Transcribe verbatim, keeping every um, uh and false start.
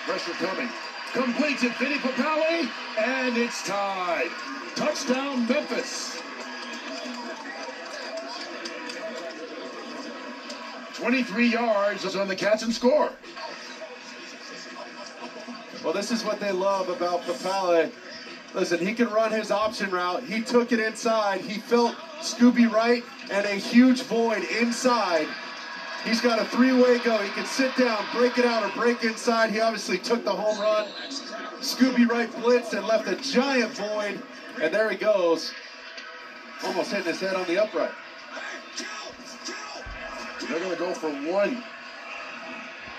Pressure coming. Complete to Vinny Papale, and it's tied. Touchdown, Memphis. twenty-three yards on the catch and score. Well, this is what they love about Papale. Listen, he can run his option route. He took it inside. He felt Scooby right and a huge void inside. He's got a three-way go. He can sit down, break it out, or break inside. He obviously took the home run. Scooby right blitzed and left a giant void. And there he goes. Almost hitting his head on the upright. They're going to go for one.